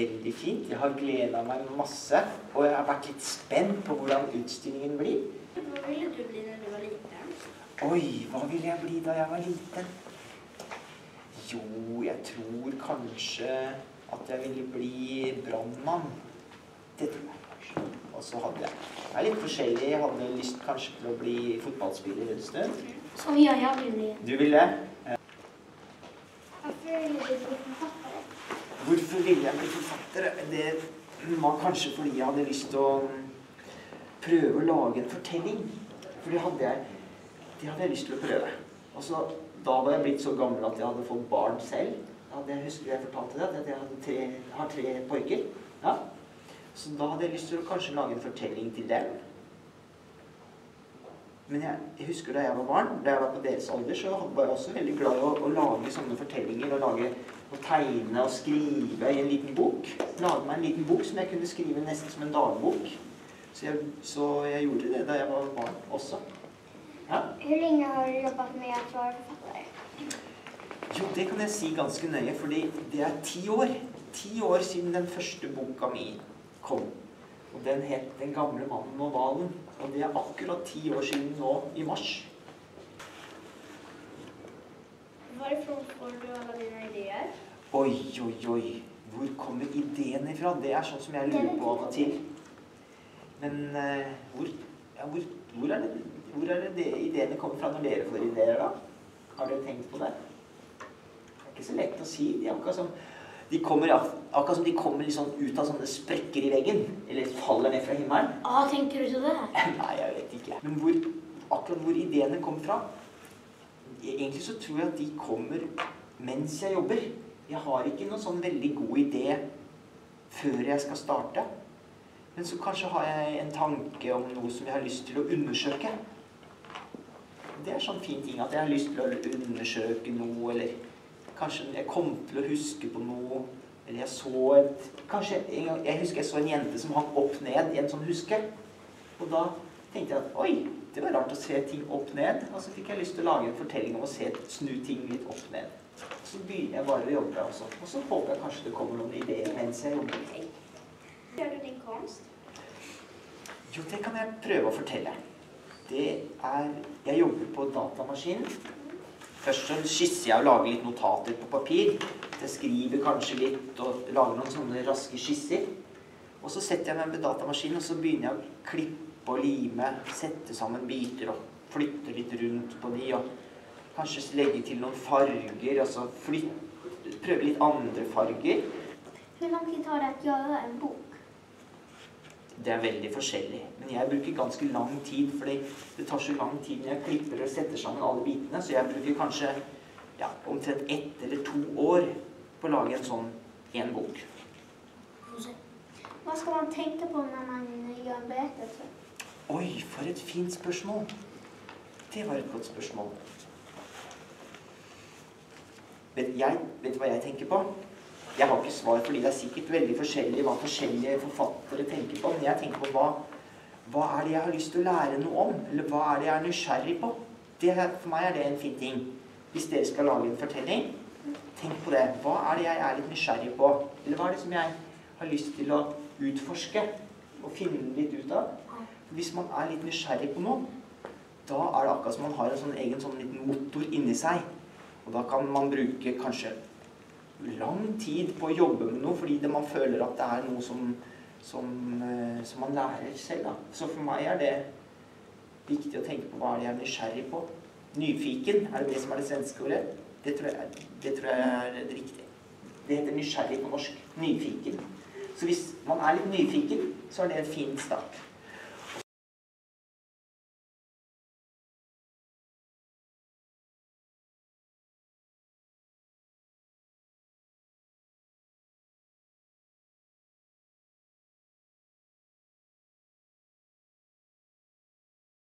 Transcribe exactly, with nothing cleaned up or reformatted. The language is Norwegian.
veldig fint. Jeg har gledet meg masse, og jeg har vært litt spent på hvordan utstillingen blir. Hva ville du bli når du var liten? Oi, hva ville jeg bli da jeg var liten? Jo, jeg tror kanskje at jeg ville bli brandmann. Det tror jeg kanskje. Og så hadde jeg, jeg er litt forskjellig, jeg hadde lyst kanskje til å bli fotballspiller en stund. Som jeg, jeg vil bli. Du ville? Hvorfor ville du bli forfatter? Hvorfor ville jeg bli forfatter? Det var kanskje fordi jeg hadde lyst til å prøve å lage en fortelling. For det hadde jeg, det hadde jeg lyst til å prøve. Og så, da var jeg blitt så gammel at jeg hadde fått barn selv. Jeg husker jeg fortalte det, at jeg hadde tre, har tre pojker. Ja. Så da hadde jeg lyst til å kanskje lage en fortelling til dem. Men jeg, jeg husker da jeg var barn, da jeg var på deres alder, så var jeg også veldig glad i å, å lage sånne fortellinger, og lage, og tegne og skrive i en liten bok. Lage meg en liten bok som jeg kunne skrive nesten som en dagbok. Så jeg, så jeg gjorde det da jeg var barn også. Ja. Hvor lenge har du jobbet med å være forfatter? Jo, det kan jeg si ganske nøye, fordi det er ti år. Ti år siden den første boka mi kom. Og den het Den gamle mannen og hvalen. Og det er akkurat ti år siden nå, i mars. Hvorfor får du alle dine ideer? Oi, oi, oi. Hvor kommer ideene ifra? Det er sånn som jeg lurer på av og til. Men uh, hvor, ja, hvor, hvor er det, hvor er det de, ideene kommer fra når dere får ideer, da? Har dere tenkt på det? Det er ikke så lett å si. De er akkurat som de kommer, akkurat som de kommer liksom ut av sånne sprekker i veggen, eller faller ned fra himmelen. Hva tenker du til det? Nei, jeg vet ikke. Men hvor, akkurat hvor ideene kommer fra, egentlig så tror jeg at de kommer mens jeg jobber. Jeg har ikke noen sånn veldig god idé før jeg skal starte. Men så kanskje har jeg en tanke om noe som jeg har lyst til å undersøke. Det er sånn fin ting at jeg har lyst til å undersøke noe, eller kanskje jeg kom til å huske på noe, eller jeg så et, kanskje en gang, jeg husker jeg så en jente som hang opp ned i en sånn huske, og da tenkte jeg at, oi, det var rart å se ting opp ned, og så fikk jeg lyst til å lage en fortelling om å se, snu ting litt opp ned. Så begynner jeg bare å jobbe også, og så håper jeg kanskje det kommer noen ideer mens jeg jobber. Gjør du din kunst? Jo, det kan jeg prøve å fortelle. Det er, jeg jobber på datamaskinen. Først så skisser jeg og lager litt notater på papir. Jeg skriver kanskje litt og lager noen sånne raske skisser. Og så setter jeg meg med datamaskinen, og så begynner jeg å klippe og lime, sette sammen biter og flytte litt rundt på de, og kanskje legge til noen farger, og så flytte, prøve litt andre farger. Hvor lang tid tar det å gjøre en bok? Det er veldig forskjellig, men jeg bruker ganske lang tid, fordi det tar så lang tid når jeg klipper og setter sammen alle bitene, så jeg bruker kanskje ja, omtrent ett eller to år på å lage en sånn en bok. Hva skal man tenke på når man gjør en berettelse? Oi, for et fint spørsmål. Det var et godt spørsmål. Vet, jeg, vet du hva jeg tenker på? Jeg har ikke svar, fordi det er sikkert veldig forskjellig hva forskjellige forfattere tenker på, men jeg tenker på hva, hva er det jeg har lyst til å lære noe om, eller hva er det jeg er nysgjerrig på? Det, for meg er det en fin ting. Hvis dere skal lage en fortelling, tenk på det. Hva er det jeg er litt nysgjerrig på? Eller hva er det som jeg har lyst til å utforske og finne litt ut av? Hvis man er litt nysgjerrig på noe, da er det akkurat som man har en sånn egen sånn liten motor inni seg. Og da kan man bruke kanskje lang tid på å jobbe med noe, fordi det man føler at det er noe som, som, som man lærer selv. Da. Så for meg er det viktig å tenke på hva er det jeg er nysgjerrig på. Nyfiken, er det det som er det svenske ordet? Det tror jeg, det tror jeg er det riktige. Det heter nysgjerrig på norsk. Nyfiken. Så hvis man er litt nyfiken, så er det en fin start.